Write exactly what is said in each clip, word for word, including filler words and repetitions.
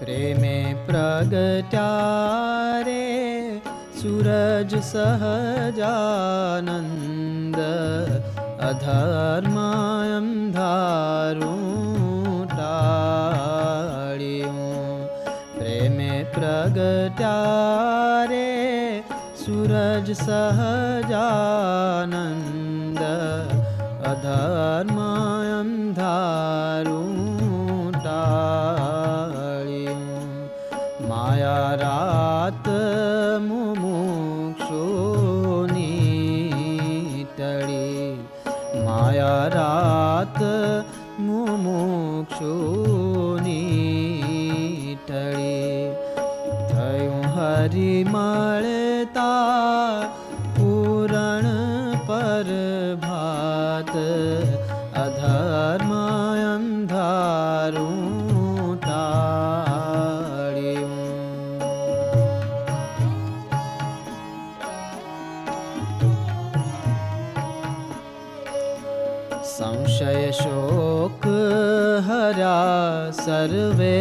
प्रेमे प्रगट्यारे सूरज सहजानंद अधर्मायं धारूं टाळ्यूं। प्रेमे प्रगट्यारे सूरज सहजानंद अधर्मायं धारूं टाळ्यूं। माया रात मुमुक्षुनी टळी, माया रात मुमुक्षुनी टळी। थयूं हरि मळता पूरण पर भात अधर्मायं धारूं टाळ्यूं। संशय शोक हरा सर्वे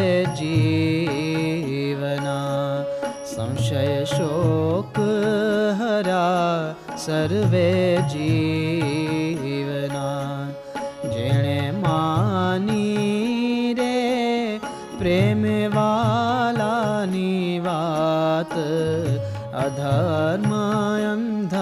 जीवना, संशय शोक हरा सर्वे जीवना। जेणे मानी रे प्रेम वालानी वात अधर्मायं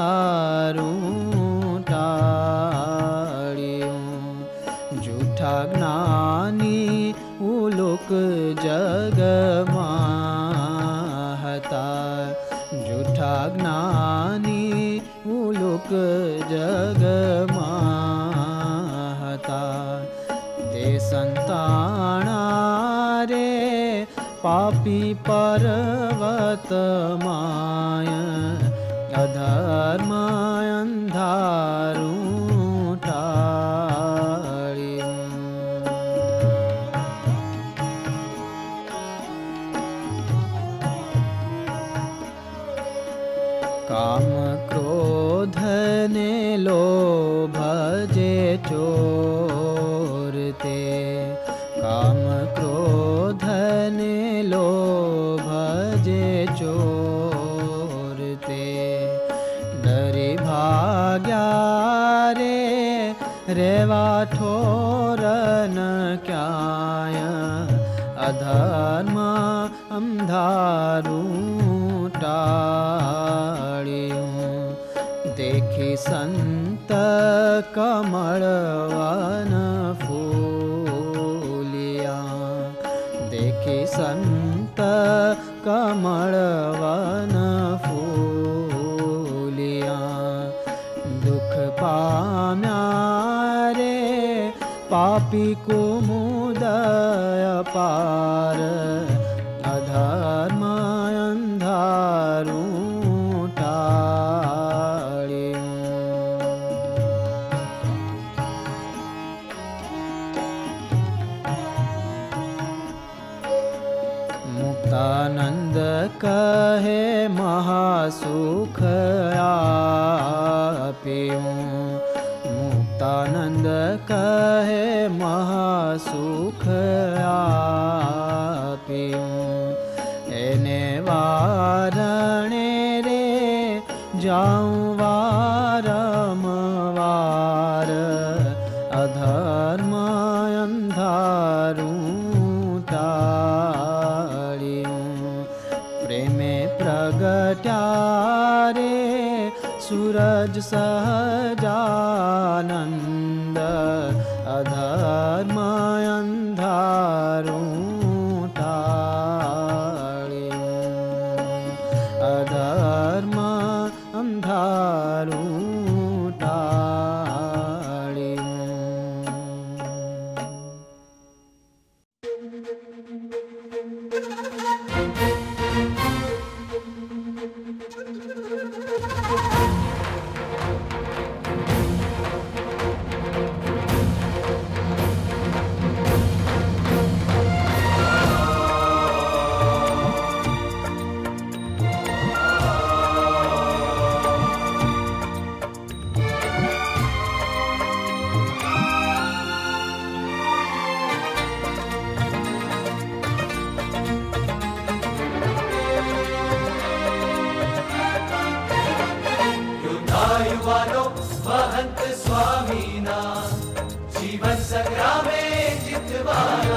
धारूं टाळ्यूं। जूठा ज्ञानी उलुक जगमा हता, जूठा ज्ञानी उलुक जगमा हता। ते संताणा रे पापी पर्वत माय अधर्मायं धारूं टाळ्यूं। काम क्रोध ने लोभ जे चोर ते, काम क्रोध ने लोभ जे चोर ते। डरी भाग्या रे रेवा ठोरन क्याय अधर्मा अंधारूं टाळ्यूं। देखी संत कमलवन फूलिया, देखी संत कमलवन फूलिया। दुख पाम्या रे पापी कुमुदय पार अधर्मायं धारूं टाळ्यूं। मुक्तानंद कहे महासुख आप्यूं, मुक्तानंद कहे महासुख आप्यूं। एने वारणे रे जाऊं वारंवार अधर्मायं धारूं टाळ्यूं। प्रेमे प्रगट्यारे सूरज सहजानंद अधर्मायं धारूं टाळ्यूं। अधर्मा धारूं टाळ्यूं। महंत स्वामीना जीवन संग्रामे जितवाना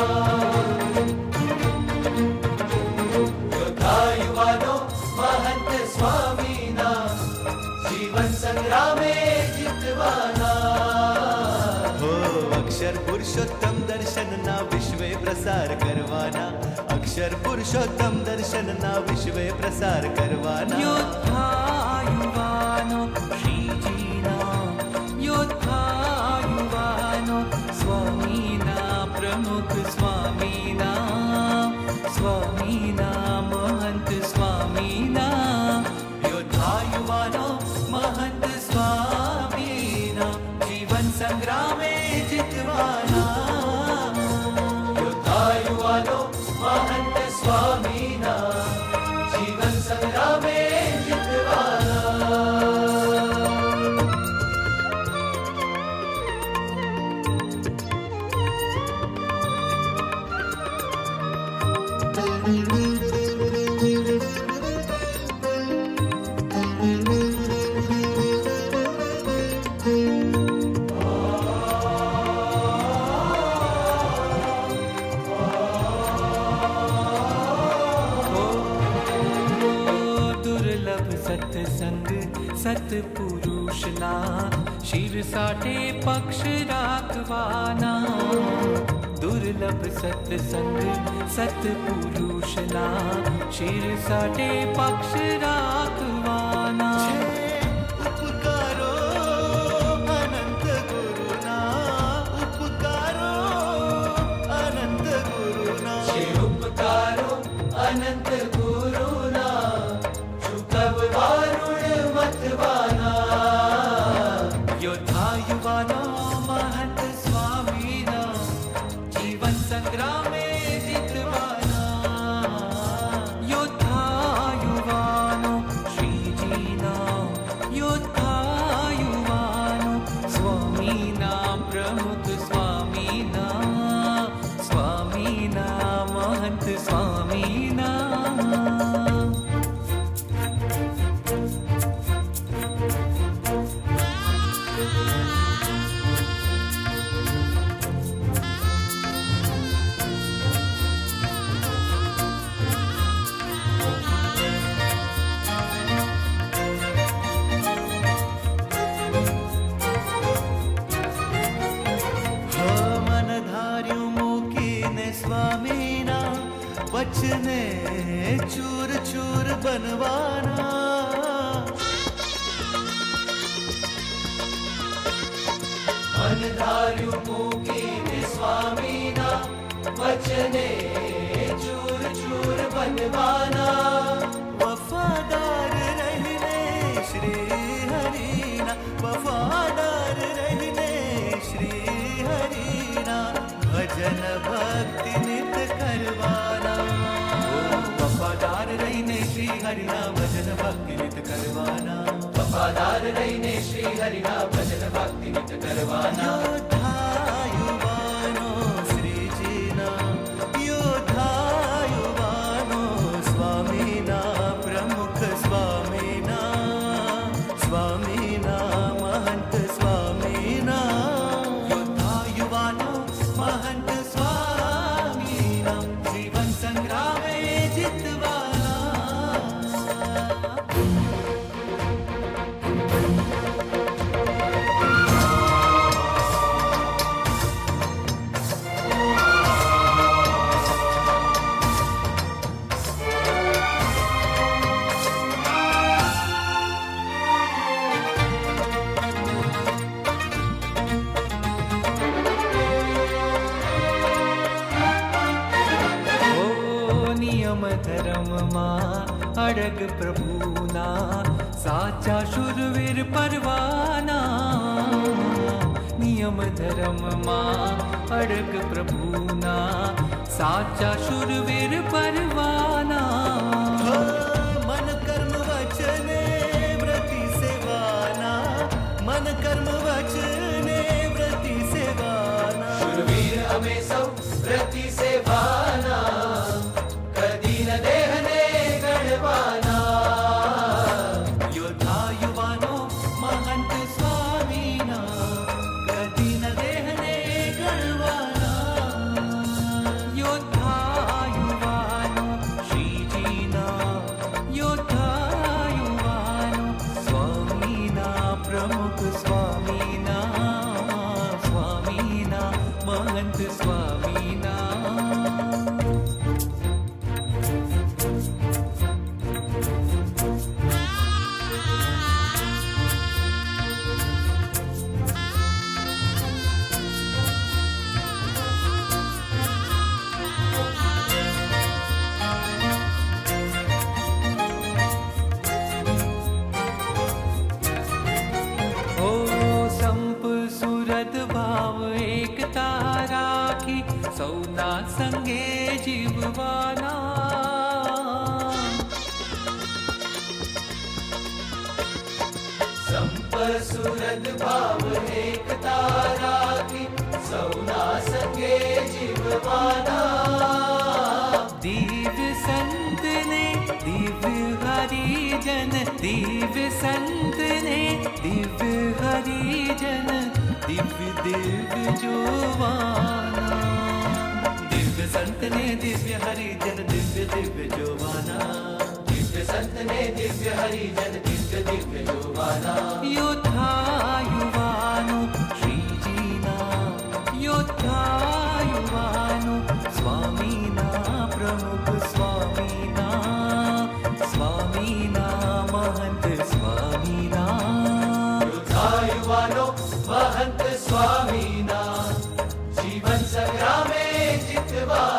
योद्धा युवानो महंत स्वामीना जीवन संग्रामे जितवाना हो अक्षर पुरुषोत्तम दर्शन ना विश्वे प्रसार करवाना अक्षर पुरुषोत्तम दर्शन ना विश्वे प्रसार करवाना योद्धा युवानो श्रीजीना योद्धा युवानो स्वामीना प्रमुख स्वामीना स्वामीना महंत स्वामीना योद्धा युवानो महंत स्वामीना जीवन संग्रामे जितवाना योद्धा युवानो महंत स्वामीना जीवन संग्रामे जितवाना सत्संग सतपुरुषला शिर साठे पक्ष राखवाना दुर्लभ सत्संग सतपुरुषला शिर साठे पक्ष राखवाना उपकारो अनंत गुरुना उपकारो अनंत गुरुना छे उपकारो अनंत गुरुना चुकव वारुण मतवाना योद्धा युवानो महंत स्वामीना जीवन संग्रामे जितवाना योद्धा युवानो श्रीजीना योद्धा युवानो स्वामीना प्रमुख स्वामीना स्वामीना महंत स्वामीना स्वामीना वचने चूर चूर बनवाना मन धार्यु मूकीने स्वामीना वचने चूर चूर बनवाना वफादार रहने श्री हरिना वफादार रहने श्री हरिना भजन भक्ति नित करवाना वफादार रहने श्री हरिना भजन भक्ति नित करवाना वफादार रहने श्री हरिना भजन भक्ति नित करवाना योद्धा युवानो श्रीजीना योद्धा युवानो स्वामीना प्रमुख स्वामीना स्वामीना महंत स्वामीना योद्धा युवानो महंत स्वामीना जीवन संग्रामे जितवाना धर्मમાં અડગ પ્રભુના સાચા શુરવીર પરવાના નિયમ ધર્મમાં અડગ પ્રભુના સાચા શુરવીર પરવાના मन कर्म वचने व्रति सेवाना मन कर्म वचने व्रति सेवाना शूरवीर हमें सब व्रति सेवाना कदी न देहने गणवाना योद्धा युवानो महंत महंत स्वामी ना। सौना संगे जीववाना संप सुरद भाव एकता राखी सौना संगे जीववाना। दिव्य संत ने दिव्य हरिजन दिव्य संत ने दिव्य हरिजन दिव्य दिव्य जोवाना। दिव्य संत ने दिव्य हरिजन दिव्य दिव्य जोवाना। दिव्य संत ने दिव्य हरिजन दिव्य दिव्य जोवाना। योद्धा युवानो श्री जीना योद्धा युवानो स्वामीना प्रमुख स्वामीना स्वामीना महंत स्वामीना। योद्धा युवानो महंत स्वामीना जीवन संग्रामे जितवा